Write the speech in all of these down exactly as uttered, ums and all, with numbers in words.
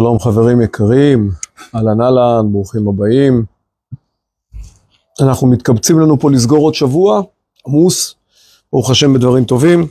שלום חברים יקרים, אהלן אהלן, ברוכים הבאים. אנחנו מתקבצים לנו פה לסגור עוד שבוע, עמוס, ברוך השם בדברים טובים,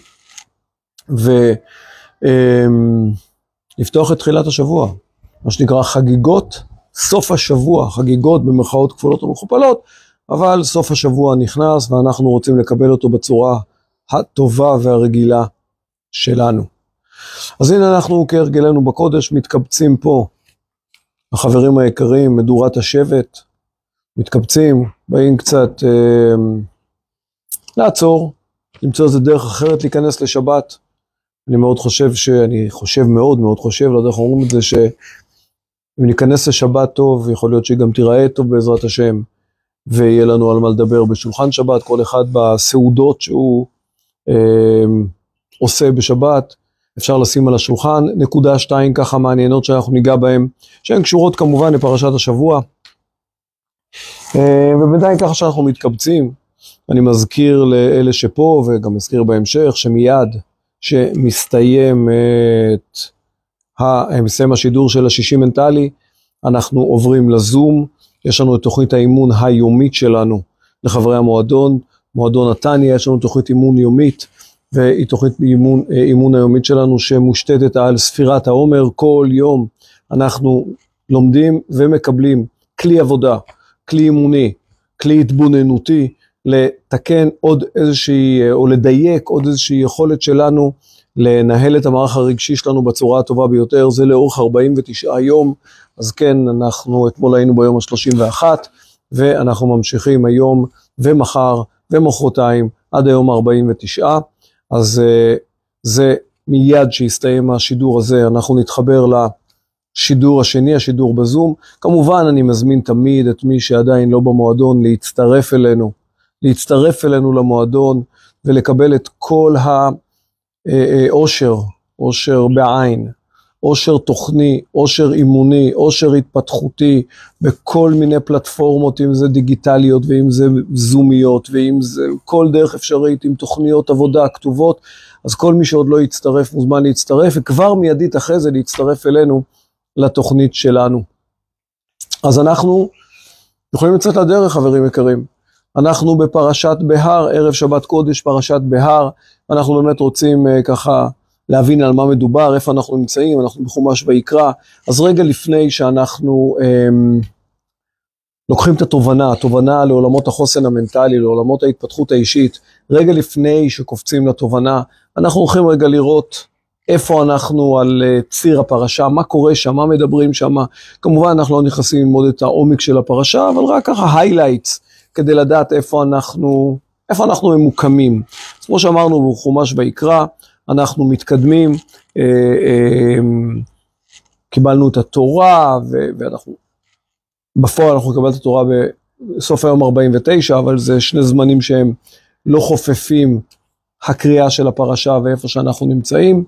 ולפתוח את תחילת השבוע, מה שנקרא חגיגות סוף השבוע, חגיגות במרכאות כפולות ומכופלות, אבל סוף השבוע נכנס ואנחנו רוצים לקבל אותו בצורה הטובה והרגילה שלנו. אז הנה אנחנו כהרגלנו בקודש מתקבצים פה, החברים היקרים, מדורת השבט, מתקבצים, באים קצת אה, לעצור, למצוא איזה דרך אחרת להיכנס לשבת. אני מאוד חושב שאני חושב מאוד מאוד חושב, לא יודע איך אומרים את זה, שאם ניכנס לשבת טוב, יכול להיות שהיא גם תיראה טוב בעזרת השם, ויהיה לנו על מה לדבר בשולחן שבת, כל אחד בסעודות שהוא אה, עושה בשבת, אפשר לשים על השולחן, נקודה שתיים ככה מעניינות שאנחנו ניגע בהם, שהן קשורות כמובן לפרשת השבוע. ובינתיים ככה שאנחנו מתקבצים, אני מזכיר לאלה שפה, וגם מזכיר בהמשך, שמיד שמסתיים את מסיים השידור של השישי מנטלי, אנחנו עוברים לזום, יש לנו את תוכנית האימון היומית שלנו לחברי המועדון, מועדון נתניה, יש לנו תוכנית אימון יומית, והיא תוכנית אימון, אימון היומית שלנו שמושתתת על ספירת העומר. כל יום אנחנו לומדים ומקבלים כלי עבודה, כלי אימוני, כלי התבוננותי, לתקן עוד איזושהי, או לדייק עוד איזושהי יכולת שלנו, לנהל את המערך הרגשי שלנו בצורה הטובה ביותר. זה לאורך ארבעים ותשעה יום, אז כן, אנחנו אתמול היינו ביום ה-שלושים ואחת, ואנחנו ממשיכים היום ומחר ומחרתיים עד היום ה-ארבעים ותשע. אז זה מיד שיסתיים השידור הזה, אנחנו נתחבר לשידור השני, השידור בזום. כמובן אני מזמין תמיד את מי שעדיין לא במועדון להצטרף אלינו, להצטרף אלינו למועדון ולקבל את כל העושר, עושר בעין, עושר תוכני, עושר אימוני, עושר התפתחותי, בכל מיני פלטפורמות, אם זה דיגיטליות ואם זה זומיות ואם זה כל דרך אפשרית, עם תוכניות עבודה כתובות. אז כל מי שעוד לא יצטרף מוזמן להצטרף, וכבר מיידית אחרי זה להצטרף אלינו לתוכנית שלנו. אז אנחנו יכולים לצאת לדרך חברים יקרים, אנחנו בפרשת בהר, ערב שבת קודש פרשת בהר, אנחנו באמת רוצים ככה להבין על מה מדובר, איפה אנחנו נמצאים, אנחנו בחומש ויקרא. אז רגע לפני שאנחנו אמ, לוקחים את התובנה, התובנה לעולמות החוסן המנטלי, לעולמות ההתפתחות האישית, רגע לפני שקופצים לתובנה, אנחנו הולכים רגע לראות איפה אנחנו על ציר הפרשה, מה קורה שם, מה מדברים שם. כמובן אנחנו לא נכנסים ללמוד את העומק של הפרשה, אבל רק ככה highlights, כדי לדעת איפה אנחנו, איפה אנחנו ממוקמים. אז כמו שאמרנו בחומש ויקרא, אנחנו מתקדמים, אה, אה, קיבלנו את התורה, ואנחנו, בפועל אנחנו נקבל את התורה בסוף היום ארבעים ותשע, אבל זה שני זמנים שהם לא חופפים הקריאה של הפרשה ואיפה שאנחנו נמצאים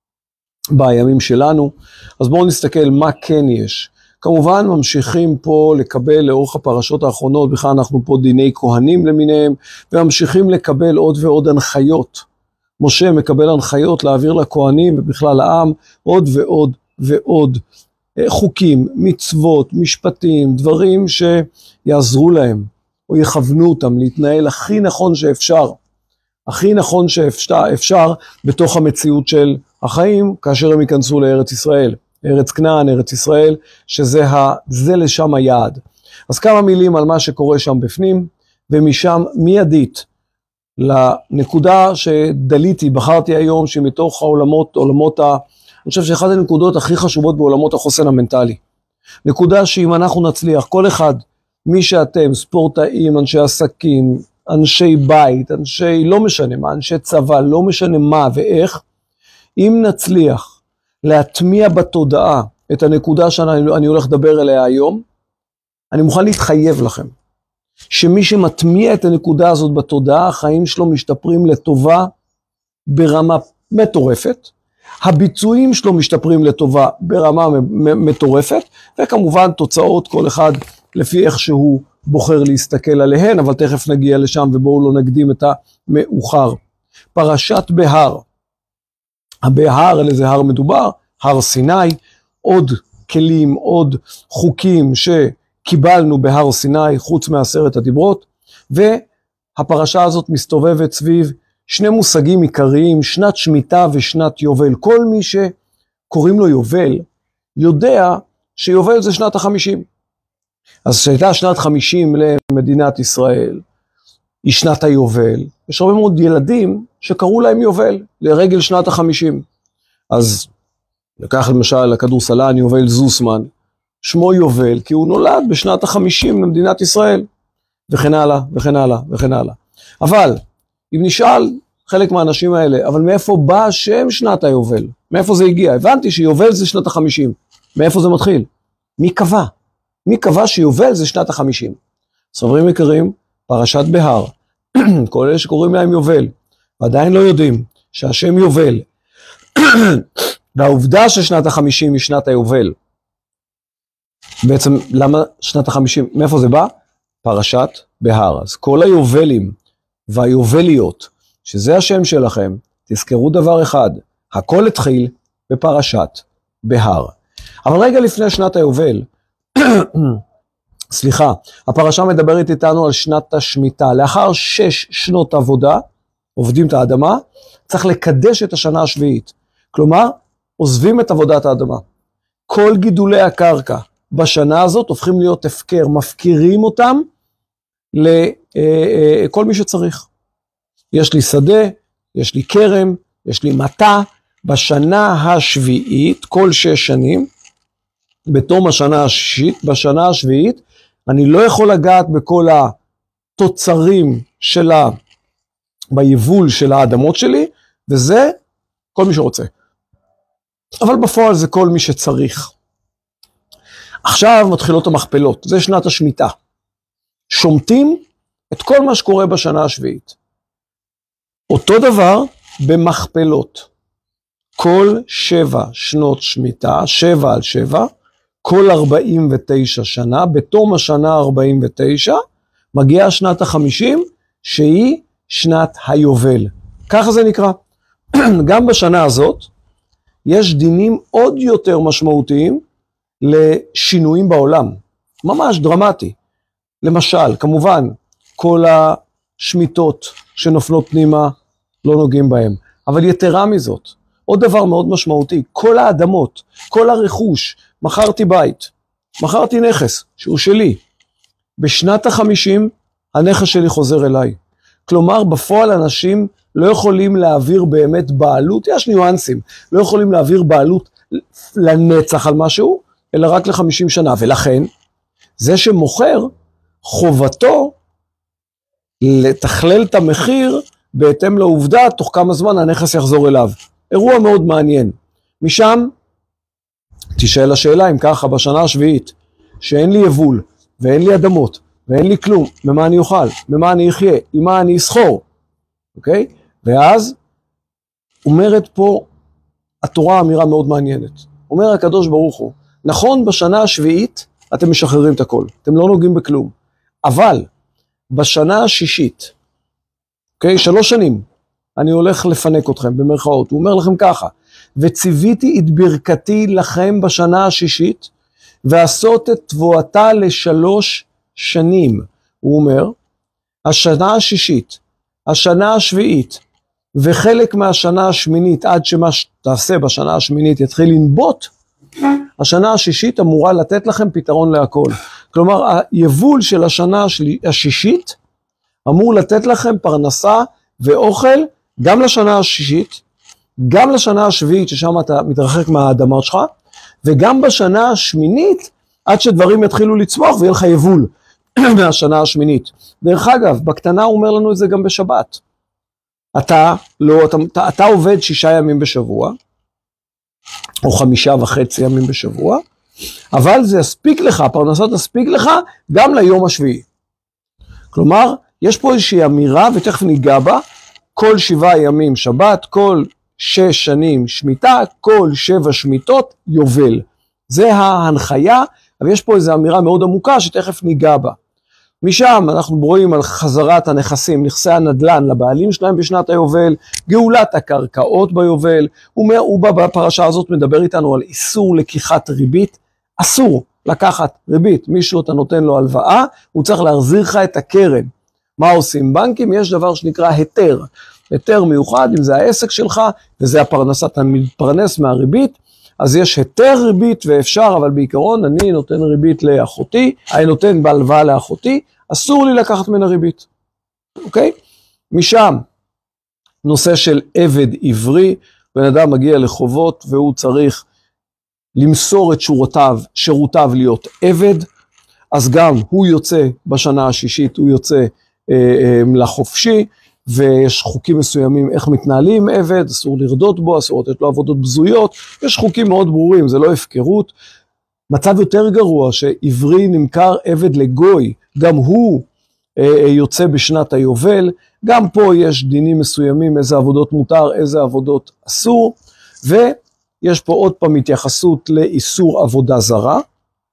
בימים שלנו. אז בואו נסתכל מה כן יש. כמובן ממשיכים פה לקבל לאורך הפרשות האחרונות, בכלל אנחנו פה דיני כהנים למיניהם, וממשיכים לקבל עוד ועוד הנחיות. משה מקבל הנחיות להעביר לכהנים ובכלל לעם עוד ועוד ועוד חוקים, מצוות, משפטים, דברים שיעזרו להם או יכוונו אותם להתנהל הכי נכון שאפשר, הכי נכון שאפשר אפשר בתוך המציאות של החיים כאשר הם ייכנסו לארץ ישראל, ארץ כנען, ארץ ישראל, שזה ה, זה לשם היעד. אז כמה מילים על מה שקורה שם בפנים, ומשם מיידית לנקודה שדליתי, בחרתי היום שמתוך העולמות, עולמות ה... אני חושב שאחת הנקודות הכי חשובות בעולמות החוסן המנטלי. נקודה שאם אנחנו נצליח, כל אחד, מי שאתם, ספורטאים, אנשי עסקים, אנשי בית, אנשי לא משנה מה, אנשי צבא, לא משנה מה ואיך, אם נצליח להטמיע בתודעה את הנקודה שאני הולך לדבר אליה היום, אני מוכן להתחייב לכם. שמי שמטמיע את הנקודה הזאת בתודעה, החיים שלו משתפרים לטובה ברמה מטורפת, הביצועים שלו משתפרים לטובה ברמה מטורפת, וכמובן תוצאות כל אחד לפי איך שהוא בוחר להסתכל עליהן, אבל תכף נגיע לשם ובואו לא נקדים את המאוחר. פרשת בהר, הבהר, על איזה הר מדובר? הר סיני, עוד כלים, עוד חוקים שקיבלנו בהר סיני, חוץ מעשרת הדיברות, והפרשה הזאת מסתובבת סביב שני מושגים עיקריים, שנת שמיטה ושנת יובל. כל מי שקוראים לו יובל, יודע שיובל זה שנת החמישים. אז שהייתה שנת חמישים למדינת ישראל, היא שנת היובל. יש הרבה מאוד ילדים שקראו להם יובל, לרגל שנת החמישים. אז לקח למשל הכדורסלן יובל זוסמן, שמו יובל, כי הוא נולד בשנת החמישים למדינת ישראל, וכן הלאה, וכן הלאה, וכן הלאה. אבל, אם נשאל חלק מהאנשים האלה, אבל מאיפה בא השם שנת היובל? מאיפה זה הגיע? הבנתי שיובל זה שנת החמישים. מאיפה זה מתחיל? מי קבע? מי קבע שיובל זה שנת החמישים? סוברים יקרים, פרשת בהר, כל אלה שקוראים להם יובל, ועדיין לא יודעים שהשם יובל, והעובדה ששנת החמישים היא שנת היובל, בעצם למה שנת החמישים? מאיפה זה בא? פרשת בהר. אז כל היובלים והיובליות, שזה השם שלכם, תזכרו דבר אחד, הכל התחיל בפרשת בהר. אבל רגע לפני שנת היובל, סליחה, הפרשה מדברת איתנו על שנת השמיטה. לאחר שש שנות עבודה, עובדים את האדמה, צריך לקדש את השנה השביעית. כלומר, עוזבים את עבודת האדמה. כל גידולי הקרקע בשנה הזאת הופכים להיות הפקר, מפקירים אותם לכל מי שצריך. יש לי שדה, יש לי כרם, יש לי מטה. בשנה השביעית, כל שש שנים, בתום השנה השישית, בשנה השביעית, אני לא יכול לגעת בכל התוצרים שלה, ביבול של האדמות שלי, וזה כל מי שרוצה. אבל בפועל זה כל מי שצריך. עכשיו מתחילות המכפלות, זה שנת השמיטה. שומטים את כל מה שקורה בשנה השביעית. אותו דבר במכפלות. כל שבע שנות שמיטה, שבע על שבע, כל ארבעים ותשע שנה, בתום השנה ארבעים ותשע, מגיעה שנת החמישים, שהיא שנת היובל. ככה זה נקרא. גם בשנה הזאת, יש דינים עוד יותר משמעותיים לשינויים בעולם. ממש דרמטי. למשל, כמובן, כל השמיטות שנופלות פנימה לא נוגעים בהם. אבל יתרה מזאת, עוד דבר מאוד משמעותי, כל האדמות, כל הרכוש, מכרתי בית, מכרתי נכס שהוא שלי. בשנת החמישים, הנכס שלי חוזר אליי. כלומר, בפועל אנשים לא יכולים להעביר באמת בעלות, יש ניואנסים, לא יכולים להעביר בעלות לנצח על משהו, אלא רק ל-חמישים שנה. ולכן, זה שמוכר, חובתו לתכלל את המחיר, בהתאם לעובדה, תוך כמה זמן הנכס יחזור אליו. אירוע מאוד מעניין. משם, תשאל השאלה אם ככה בשנה השביעית, שאין לי יבול, ואין לי אדמות, ואין לי כלום, ממה אני אוכל, ממה אני אחיה, עם מה אני אסחור. אוקיי? ואז, אומרת פה התורה אמירה מאוד מעניינת. אומר הקדוש ברוך הוא, נכון בשנה השביעית, אתם משחררים את הכל, אתם לא נוגעים בכלום. אבל, בשנה השישית, אוקיי? שלוש שנים, אני הולך לפנק אתכם במרכאות. הוא אומר לכם ככה, וציוויתי את ברכתי לכם בשנה השישית, ועשות את תבואתה לשלוש שנים. הוא אומר, השנה השישית, השנה השביעית, וחלק מהשנה השמינית, עד שמה שתעשה בשנה השמינית יתחיל לנבוט, השנה השישית אמורה לתת לכם פתרון להכל. כלומר, היבול של השנה השישית, אמור לתת לכם פרנסה ואוכל, גם לשנה השישית, גם לשנה השביעית, ששם אתה מתרחק מהאדמה שלך, וגם בשנה השמינית, עד שדברים יתחילו לצמוח, ויהיה לך יבול מהשנה השמינית. דרך אגב, בקטנה הוא אומר לנו את זה גם בשבת. אתה, לא, אתה, אתה, אתה עובד שישה ימים בשבוע, או חמישה וחצי ימים בשבוע, אבל זה יספיק לך, הפרנסה תספיק לך, גם ליום השביעי. כלומר, יש פה איזושהי אמירה, ותכף ניגע בה, כל שבעה ימים שבת, כל שש שנים שמיטה, כל שבע שמיטות יובל. זה ההנחיה, אבל יש פה איזו אמירה מאוד עמוקה, שתכף ניגע בה. משם אנחנו רואים על חזרת הנכסים, נכסי הנדלן לבעלים שלהם בשנת היובל, גאולת הקרקעות ביובל, הוא, הוא בפרשה הזאת מדבר איתנו על איסור לקיחת ריבית, אסור לקחת ריבית. מישהו אתה נותן לו הלוואה, הוא צריך להחזיר לך את הקרן. מה עושים בנקים? יש דבר שנקרא היתר. היתר מיוחד, אם זה העסק שלך, וזה הפרנסה, אתה מתפרנס מהריבית, אז יש היתר ריבית ואפשר, אבל בעיקרון אני נותן ריבית לאחותי, אני נותן בהלוואה לאחותי, אסור לי לקחת מן הריבית. אוקיי? משם, נושא של עבד עברי, בן אדם מגיע לחובות והוא צריך למסור את שורותיו, שירותיו להיות עבד, אז גם הוא יוצא בשנה השישית, הוא יוצא אה, אה, לחופשי, ויש חוקים מסוימים איך מתנהלים עבד, אסור לרדות בו, אסור לתת לו עבודות בזויות, יש חוקים מאוד ברורים, זה לא הפקרות. מצב יותר גרוע שעברי נמכר עבד לגוי, גם הוא אה, יוצא בשנת היובל, גם פה יש דינים מסוימים, איזה עבודות מותר, איזה עבודות אסור, ויש פה עוד פעם התייחסות לאיסור עבודה זרה,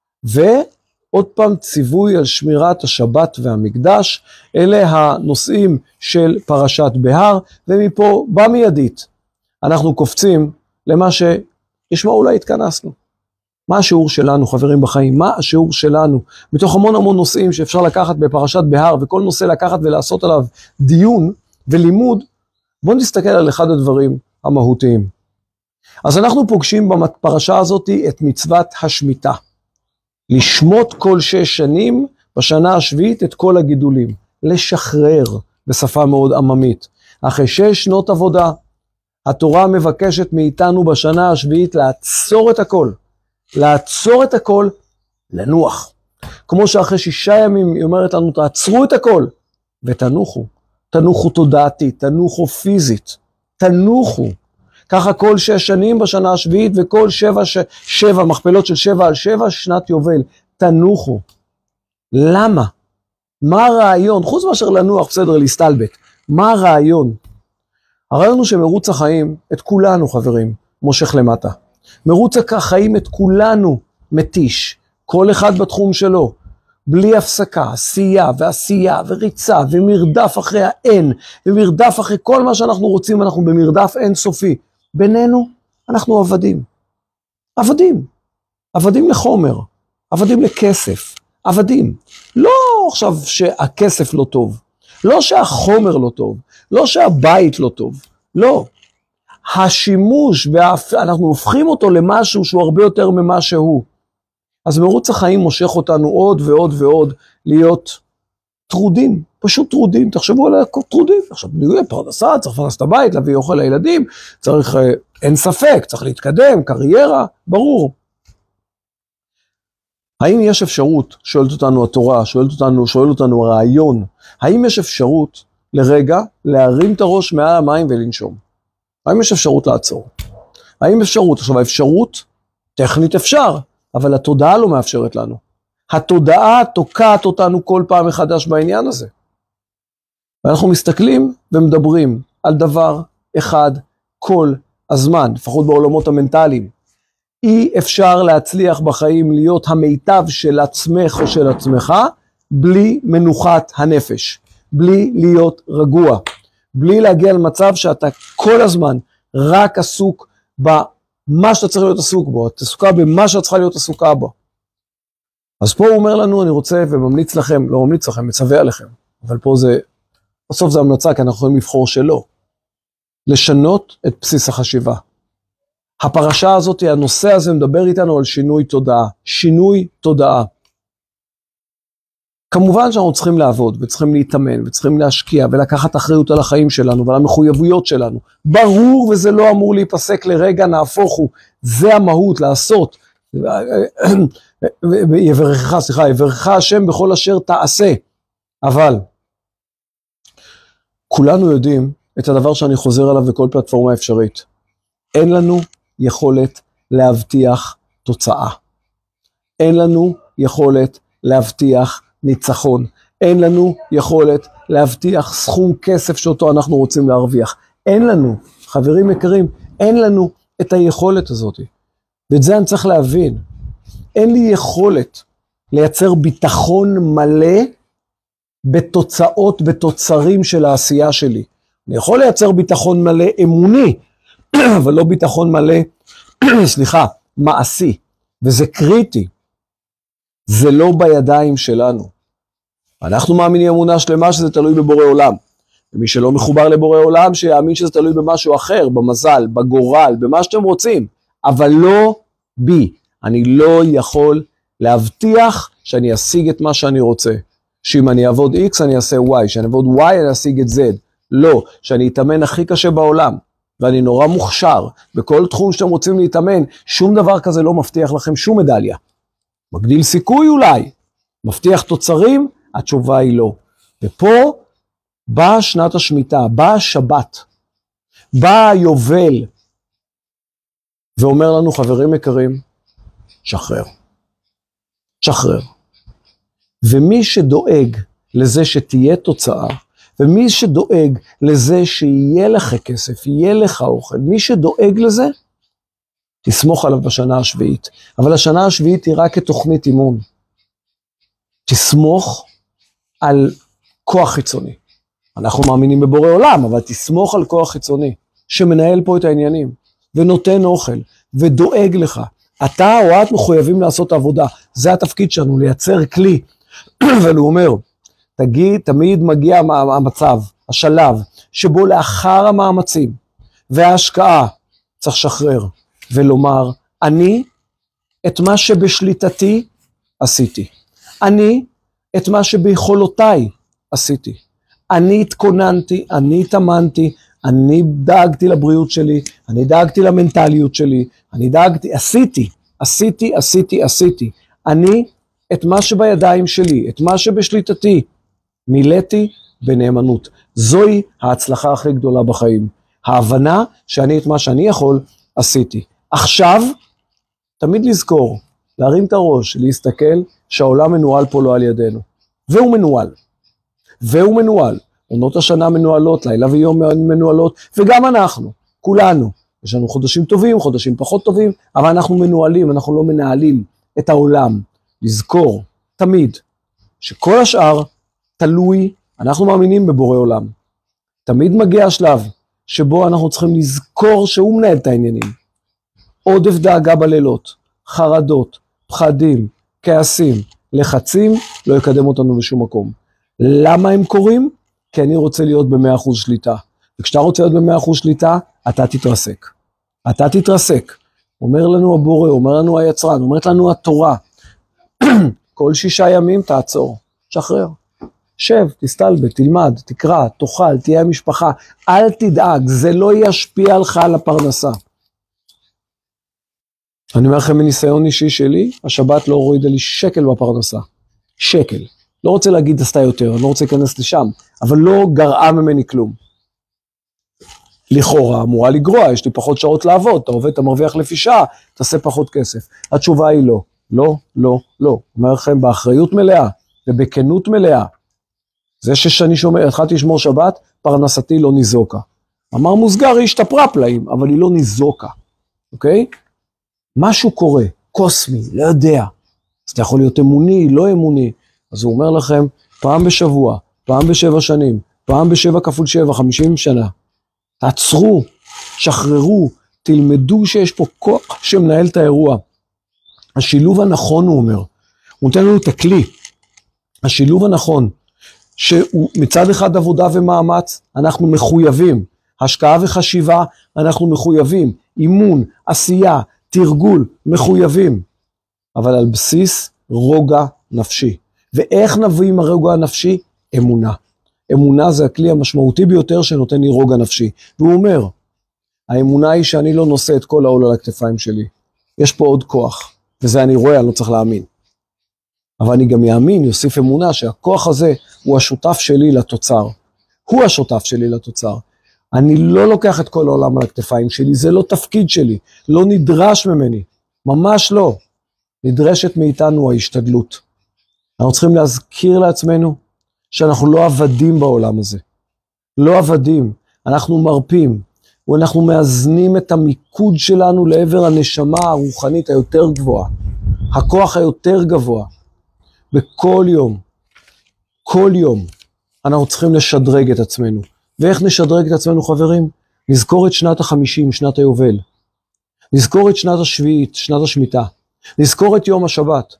ועוד פעם ציווי על שמירת השבת והמקדש, אלה הנושאים של פרשת בהר, ומפה במיידית אנחנו קופצים למה שישמע אולי התכנסנו. מה השיעור שלנו, חברים בחיים? מה השיעור שלנו? מתוך המון המון נושאים שאפשר לקחת בפרשת בהר, וכל נושא לקחת ולעשות עליו דיון ולימוד, בואו נסתכל על אחד הדברים המהותיים. אז אנחנו פוגשים בפרשה הזאת את מצוות השמיטה. לשמוט כל שש שנים בשנה השביעית את כל הגידולים. לשחרר בשפה מאוד עממית. אחרי שש שנות עבודה, התורה מבקשת מאיתנו בשנה השביעית לעצור את הכל. לעצור את הכל, לנוח. כמו שאחרי שישה ימים היא אומרת לנו, תעצרו את הכל, ותנוחו. תנוחו תודעתית, תנוחו פיזית, תנוחו. ככה כל שש שנים בשנה השביעית, וכל שבע, ש... שבע, מכפלות של שבע על שבע, שנת יובל. תנוחו. למה? מה הרעיון? חוץ מאשר לנוח, בסדר, להסתלבט. מה הרעיון? הרעיון הוא שמרוץ החיים, את כולנו חברים, מושך למטה. מרוץ החיים את כולנו מתיש, כל אחד בתחום שלו, בלי הפסקה, עשייה ועשייה וריצה ומרדף אחרי האין, ומרדף אחרי כל מה שאנחנו רוצים, אנחנו במרדף אינסופי. בינינו אנחנו עבדים, עבדים, עבדים לחומר, עבדים לכסף, עבדים. לא עכשיו שהכסף לא טוב, לא שהחומר לא טוב, לא שהבית לא טוב, לא. השימוש, אנחנו הופכים אותו למשהו שהוא הרבה יותר ממה שהוא. אז מרוץ החיים מושך אותנו עוד ועוד ועוד להיות טרודים, פשוט טרודים, תחשבו על טרודים, עכשיו נהיה פרנסה, צריך לפרנס את הבית, להביא אוכל לילדים, צריך, אין ספק, צריך להתקדם, קריירה, ברור. האם יש אפשרות, שואלת אותנו התורה, שואלת אותנו, שואל אותנו הרעיון, האם יש אפשרות לרגע להרים את הראש מעל המים ולנשום? האם יש אפשרות לעצור? האם אפשרות? עכשיו האפשרות, טכנית אפשר, אבל התודעה לא מאפשרת לנו. התודעה תוקעת אותנו כל פעם מחדש בעניין הזה. ואנחנו מסתכלים ומדברים על דבר אחד כל הזמן, לפחות בעולמות המנטליים. אי אפשר להצליח בחיים להיות המיטב של עצמך או של עצמך, בלי מנוחת הנפש, בלי להיות רגוע. בלי להגיע למצב שאתה כל הזמן רק עסוק במה שאתה צריך להיות עסוק בו, אתה עסוקה במה שאתה צריכה להיות עסוקה בו. אז פה הוא אומר לנו, אני רוצה וממליץ לכם, לא ממליץ לכם, מצווה עליכם, אבל פה זה, בסוף זה המלצה, כי אנחנו יכולים לבחור שלא. לשנות את בסיס החשיבה. הפרשה הזאת, הנושא הזה מדבר איתנו על שינוי תודעה, שינוי תודעה. כמובן שאנחנו צריכים לעבוד, וצריכים להתאמן, וצריכים להשקיע, ולקחת אחריות על החיים שלנו, ועל המחויבויות שלנו. ברור, וזה לא אמור להיפסק לרגע, נהפוך הוא. זה המהות, לעשות. יברכך, סליחה, יברכך השם בכל אשר תעשה. אבל, כולנו יודעים את הדבר שאני חוזר עליו בכל פלטפורמה אפשרית. אין לנו יכולת להבטיח תוצאה. אין לנו יכולת להבטיח ניצחון. אין לנו יכולת להבטיח סכום כסף שאותו אנחנו רוצים להרוויח. אין לנו, חברים יקרים, אין לנו את היכולת הזאת. ואת זה אני צריך להבין. אין לי יכולת לייצר ביטחון מלא בתוצאות, בתוצרים של העשייה שלי. אני יכול לייצר ביטחון מלא אמוני, אבל לא ביטחון מלא, סליחה, מעשי. וזה קריטי. זה לא בידיים שלנו. אנחנו מאמינים אמונה שלמה שזה תלוי בבורא עולם. ומי שלא מחובר לבורא עולם, שיאמין שזה תלוי במשהו אחר, במזל, בגורל, במה שאתם רוצים. אבל לא בי. אני לא יכול להבטיח שאני אשיג את מה שאני רוצה. שאם אני אעבוד X אני אעשה Y, שאני אעבוד Y אני אשיג את Z. לא, שאני אתאמן הכי קשה בעולם. ואני נורא מוכשר. בכל תחום שאתם רוצים להתאמן, שום דבר כזה לא מבטיח לכם שום מדליה. מגדיל סיכוי אולי. מבטיח תוצרים, התשובה היא לא. ופה באה שנת השמיטה, באה השבת, באה היובל, ואומר לנו חברים יקרים, שחרר. שחרר. ומי שדואג לזה שתהיה תוצאה, ומי שדואג לזה שיהיה לך כסף, יהיה לך אוכל, מי שדואג לזה, תסמוך עליו בשנה השביעית. אבל השנה השביעית היא רק כתוכנית אימון. תסמוך על כוח חיצוני. אנחנו מאמינים בבורא עולם, אבל תסמוך על כוח חיצוני, שמנהל פה את העניינים, ונותן אוכל, ודואג לך. אתה או את מחויבים לעשות עבודה. זה התפקיד שלנו, לייצר כלי. אבל הוא אומר, תגיד, תמיד מגיע המצב, השלב, שבו לאחר המאמצים וההשקעה צריך לשחרר, ולומר, אני את מה שבשליטתי עשיתי. אני את מה שביכולותיי עשיתי. אני התכוננתי, אני התאמנתי, אני דאגתי לבריאות שלי, אני דאגתי למנטליות שלי, אני דאגתי, עשיתי, עשיתי, עשיתי, עשיתי. אני את מה שבידיים שלי, את מה שבשליטתי, מילאתי בנאמנות. זוהי ההצלחה הכי גדולה בחיים. ההבנה שאני את מה שאני יכול, עשיתי. עכשיו, תמיד לזכור, להרים את הראש, להסתכל שהעולם מנוהל פה לא על ידינו. והוא מנוהל. והוא מנוהל. עונות השנה מנוהלות, לילה ויום מנוהלות, וגם אנחנו, כולנו. יש לנו חודשים טובים, חודשים פחות טובים, אבל אנחנו מנוהלים, אנחנו לא מנהלים את העולם. לזכור, תמיד, שכל השאר תלוי, אנחנו מאמינים בבורא עולם. תמיד מגיע השלב שבו אנחנו צריכים לזכור שהוא מנהל את העניינים. עודף דאגה בלילות, חרדות, פחדים, כעסים, לחצים, לא יקדם אותנו לשום מקום. למה הם קורים? כי אני רוצה להיות ב-מאה אחוז שליטה. וכשאתה רוצה להיות ב-מאה אחוז שליטה, אתה תתרסק. אתה תתרסק. אומר לנו הבורא, אומר לנו היצרן, אומרת לנו התורה, כל שישה ימים תעצור, שחרר. שב, תסתלבט, תלמד, תקרא, תאכל, תהיה משפחה. אל תדאג, זה לא ישפיע עליך על הפרנסה. אני אומר לכם מניסיון אישי שלי, השבת לא הורידה לי שקל בפרנסה. שקל. לא רוצה להגיד עשתה יותר, אני לא רוצה להיכנס לשם, אבל לא גרעה ממני כלום. לכאורה אמורה לגרוע, יש לי פחות שעות לעבוד, אתה עובד, אתה מרוויח לפי שעה, תעשה פחות כסף. התשובה היא לא, לא, לא, לא. אומר לכם באחריות מלאה, ובכנות מלאה. זה ששאני שומע, התחלתי לשמור שבת, פרנסתי לא ניזוקה. אמר מוסגר, היא השתפרה פלאים, אבל היא לא ניזוקה. אוקיי? משהו קורה, קוסמי, לא יודע. אז אתה יכול להיות אמוני, לא אמוני. אז הוא אומר לכם, פעם בשבוע, פעם בשבע שנים, פעם בשבע כפול שבע, חמישים שנה. תעצרו, שחררו, תלמדו שיש פה כוח שמנהל את האירוע. השילוב הנכון, הוא אומר, הוא נותן לנו את הכלי. השילוב הנכון, שהוא מצד אחד עבודה ומאמץ, אנחנו מחויבים. השקעה וחשיבה, אנחנו מחויבים. אימון, עשייה, תרגול, מחויבים. אבל על בסיס רוגע נפשי. ואיך נביא עם הרוגע הנפשי? אמונה. אמונה זה הכלי המשמעותי ביותר שנותן לי רוגע נפשי. והוא אומר, האמונה היא שאני לא נושא את כל העול על הכתפיים שלי. יש פה עוד כוח, וזה אני רואה, אני לא צריך להאמין. אבל אני גם יאמין, יוסיף אמונה, שהכוח הזה הוא השותף שלי לתוצר. הוא השותף שלי לתוצר. אני לא לוקח את כל העולם על הכתפיים שלי, זה לא תפקיד שלי, לא נדרש ממני, ממש לא. נדרשת מאיתנו ההשתדלות. אנחנו צריכים להזכיר לעצמנו שאנחנו לא עבדים בעולם הזה. לא עבדים, אנחנו מרפים, ואנחנו מאזנים את המיקוד שלנו לעבר הנשמה הרוחנית היותר גבוהה, הכוח היותר גבוה. בכל יום, כל יום, אנחנו צריכים לשדרג את עצמנו. ואיך נשדרג את עצמנו, חברים? נזכור את שנת החמישים, שנת היובל. נזכור את שנת השביעית, שנת השמיטה. נזכור את יום השבת.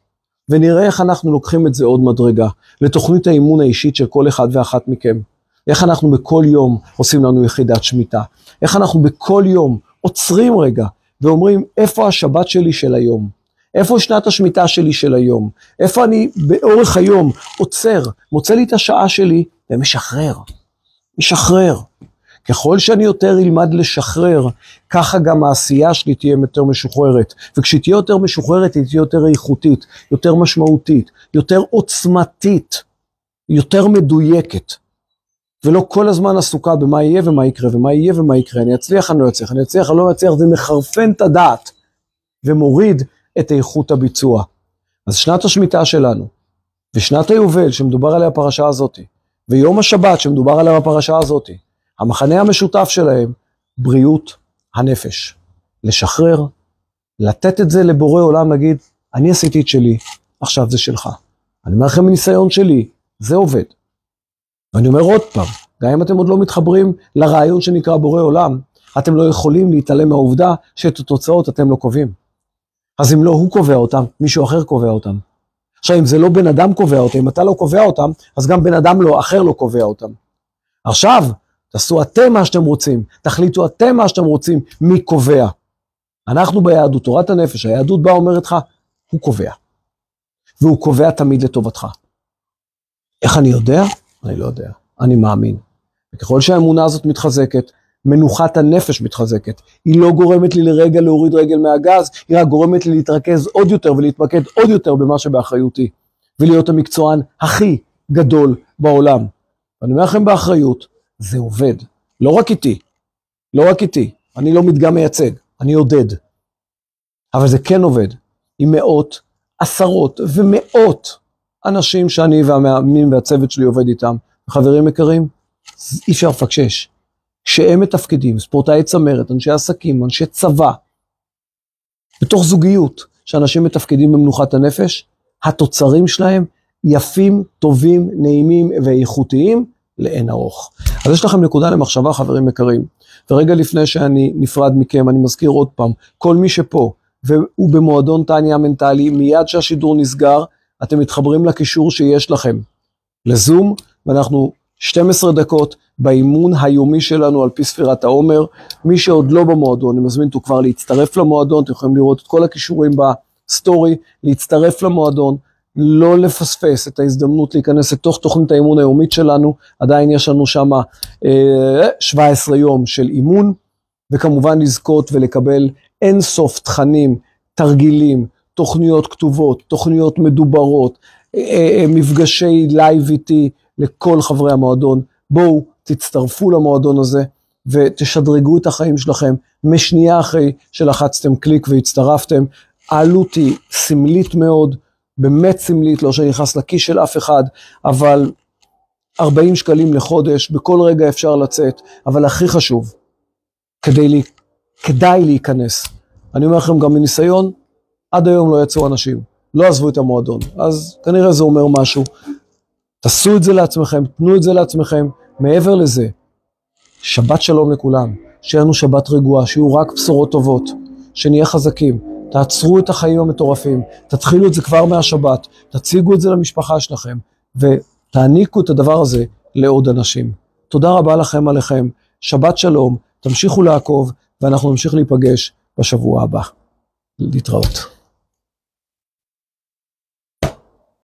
ונראה איך אנחנו לוקחים את זה עוד מדרגה, לתוכנית האימון האישית של כל אחד ואחת מכם. איך אנחנו בכל יום עושים לנו יחידת שמיטה. איך אנחנו בכל יום עוצרים רגע, ואומרים, איפה השבת שלי של היום? איפה שנת השמיטה שלי של היום? איפה אני באורך היום עוצר, מוצא לי את השעה שלי, ומשחרר. משחרר. ככל שאני יותר אלמד לשחרר, ככה גם העשייה שלי תהיה יותר משוחררת. וכשהיא תהיה יותר משוחררת, היא תהיה יותר איכותית, יותר משמעותית, יותר עוצמתית, יותר מדויקת. ולא כל הזמן עסוקה במה יהיה ומה יקרה, ומה יהיה ומה יקרה. אני אצליח, אני לא אצליח, אני אצליח, אני לא אצליח, זה מחרפן את הדעת, ומוריד את איכות הביצוע. אז שנת השמיטה שלנו, ושנת היובל שמדובר עליה הפרשה הזאת, ויום השבת שמדובר עליה הפרשה הזאת, המחנה המשותף שלהם, בריאות הנפש. לשחרר, לתת את זה לבורא עולם, להגיד, אני עשיתי את שלי, עכשיו זה שלך. אני אומר לכם מניסיון שלי, זה עובד. ואני אומר עוד פעם, גם אם אתם עוד לא מתחברים לרעיון שנקרא בורא עולם, אתם לא יכולים להתעלם מהעובדה שאת התוצאות אתם לא קובעים. אז אם לא הוא קובע אותם, מישהו אחר קובע אותם. עכשיו אם זה לא בן אדם קובע אותם, אם אתה לא קובע אותם, אז גם בן אדם לא, אחר לא קובע אותם. עכשיו, תעשו אתם מה שאתם רוצים, תחליטו אתם מה שאתם רוצים, מי קובע. אנחנו ביהדות, תורת הנפש, היהדות באה אומרת לך, הוא קובע. והוא קובע תמיד לטובתך. איך אני יודע? אני לא יודע, אני מאמין. וככל שהאמונה הזאת מתחזקת, מנוחת הנפש מתחזקת. היא לא גורמת לי לרגע להוריד רגל מהגז, היא רק גורמת לי להתרכז עוד יותר ולהתמקד עוד יותר במה שבאחריותי. ולהיות המקצוען הכי גדול בעולם. ואני אומר לכם באחריות, זה עובד. לא רק איתי, לא רק איתי. אני לא מדגם מייצג, אני עודד. אבל זה כן עובד. עם מאות, עשרות ומאות אנשים שאני והמאמנים והצוות שלי עובד איתם. חברים יקרים, אי אפשר לפקשש. כשהם מתפקדים, ספורטאי צמרת, אנשי עסקים, אנשי צבא, בתוך זוגיות שאנשים מתפקדים במנוחת הנפש, התוצרים שלהם יפים, טובים, נעימים ואיכותיים לאין ארוך. אז יש לכם נקודה למחשבה, חברים יקרים. ורגע לפני שאני נפרד מכם, אני מזכיר עוד פעם, כל מי שפה, והוא במועדון טניה מנטלי, מיד שהשידור נסגר, אתם מתחברים לקישור שיש לכם, לזום, ואנחנו שתים עשרה דקות באימון היומי שלנו על פי ספירת העומר. מי שעוד לא במועדון, אני מזמין אותו כבר להצטרף למועדון, אתם יכולים לראות את כל הקישורים בסטורי, להצטרף למועדון, לא לפספס את ההזדמנות להיכנס לתוך תוכנית האימון היומית שלנו, עדיין יש לנו שם אה, שבעה עשר יום של אימון, וכמובן לזכות ולקבל אין סוף תכנים, תרגילים, תוכניות כתובות, תוכניות מדוברות, אה, אה, מפגשי לייב איתי לכל חברי המועדון. בואו תצטרפו למועדון הזה ותשדרגו את החיים שלכם משנייה אחרי שלחצתם קליק והצטרפתם. העלות היא סמלית מאוד, באמת סמלית, לא שנכנס לכיס של אף אחד, אבל ארבעים שקלים לחודש, בכל רגע אפשר לצאת, אבל הכי חשוב, כדי לי, כדאי להיכנס. אני אומר לכם גם מניסיון, עד היום לא יצאו אנשים, לא עזבו את המועדון, אז כנראה זה אומר משהו. תעשו את זה לעצמכם, תנו את זה לעצמכם. מעבר לזה, שבת שלום לכולם, שיהיה לנו שבת רגועה, שיהיו רק בשורות טובות, שנהיה חזקים, תעצרו את החיים המטורפים, תתחילו את זה כבר מהשבת, תציגו את זה למשפחה שלכם, ותעניקו את הדבר הזה לעוד אנשים. תודה רבה לכם עליכם, שבת שלום, תמשיכו לעקוב, ואנחנו נמשיך להיפגש בשבוע הבא. להתראות.